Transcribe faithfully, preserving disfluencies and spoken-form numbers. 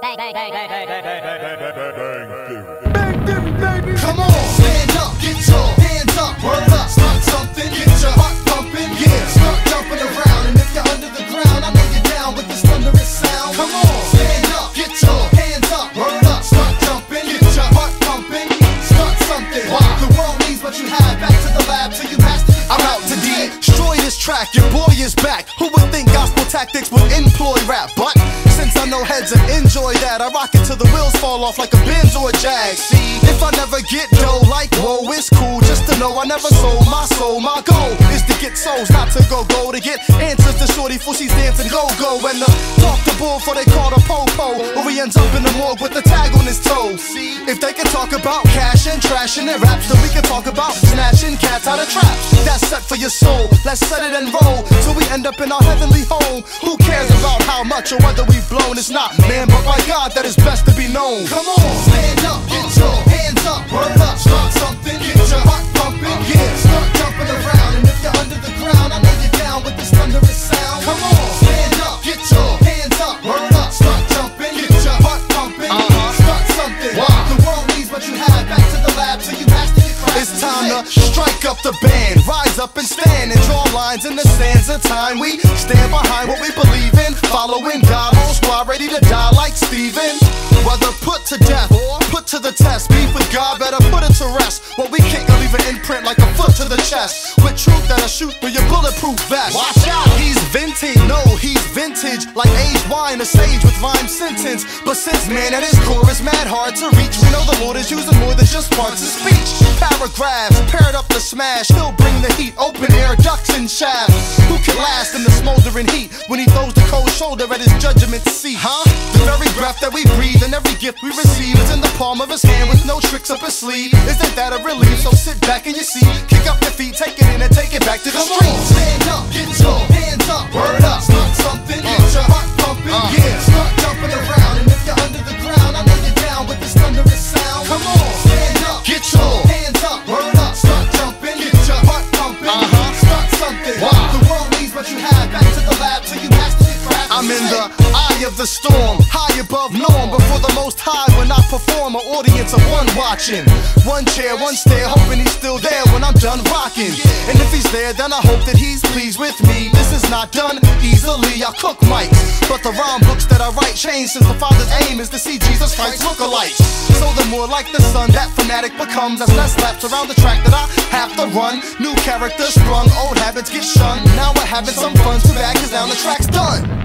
Bang, bang, bang, bang, bang, bang, bang, bang, bang, bang, bang, Bang theory, baby. Come on, stand up, get your hands up, word up, start something, get your heart pumping, yeah, start jumping around, and if you're under the ground, I know you're down with this thunderous sound. Come on, stand up, get your hands up, word up, start jumping, get your heart pumping, start something. Wow. The world needs what you have, back to the lab till you master it. I'm out to destroy this track, your boy is back. Who would think gospel tactics would employ rap? But since I know heads and enjoy that, I rock it till the wheels fall off like a Benz or a Jag. See, if I never get dough, like whoa, it's cool just to know I never sold my soul. My goal is to get souls, not to go go. To get answers to shorty for she's dancing go go. And to talk the bull for they call the po-po, or he ends up in the morgue with the tag on his toe. See, if they can talk about cash and trash in their raps, then we can talk about snatching cats out of traps. That's set for your soul, let's set it and roll till we end up in our heavenly home. Who cares about how much or whether we've blown? It's not man but by God that is best to be known. Come on, stand up, get your hands up, word up, start something, get your heart pumping, yeah, start jumping around, and if you're under the ground, I know you're down with this thunderous sound. Come on, stand up, get your hands up, word up, start jumping, get your heart pumping, uh-huh. Start something. Wow. The world needs what you have, back to the lab till you master your craft. It's time to strike up the band, rise up and stand and draw lines in the sands of time. We stand behind what we believe in, following God, whole squad ready to die like Stephen. Whether put to death or put to the test, beef with God, better put it to rest. What we can't leave an imprint like a foot to the chest, with truth that'll shoot through your bulletproof vest. Watch out, he's vintage, no, he's vintage, like aged wine, a sage with rhyme sentence. But since man at his core is mad hard to reach, we know the Lord is using more than just parts of speech. Paragraphs paired up to smash, he'll bring the heat, open air ducts and shafts. Who can last in the smoldering heat when he throws the cold shoulder at his judgment seat? Huh? The very breath that we breathe and every gift we receive is in the palm of his hand with no tricks up his sleeve. Isn't that a relief? So sit back in your seat, kick up your feet, take it in and take it back to the street. Stand up, get your hands up, word up, start something, get your heart pumping, uh. yeah, start jumping around, and if you're under the ground, I know you're down with this thunderous sound. Come on, stand up, get your hands up, word up, start jumping, get your heart pumping, uh-huh. Start something. Wow. The world needs what you have, back to the lab till you master your craft. I'm in the eye of the storm, high above norm, before the most high when I perform, an audience of one watching. One chair, one stare, hoping he's still there when I'm done rocking. And if he's there, then I hope that he's pleased with me. This is not done easily, I cook mics, but the rhyme books that I write change, since the Father's aim is to see Jesus Christ look-alike. So the more like the sun that fanatic becomes, as less laps around the track that I have to run. New characters sprung, old habits get shunned. Now we're having some fun, too bad, cause now the track's done.